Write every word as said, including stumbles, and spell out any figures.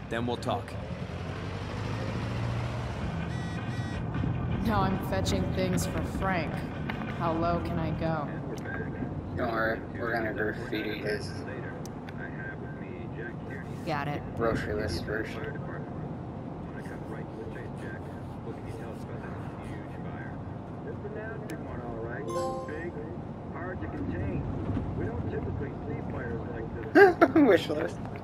Then we'll talk. Now I'm fetching things for Frank. How low can I go? Don't worry, we're gonna graffiti his Got it. grocery list first. Wishlist.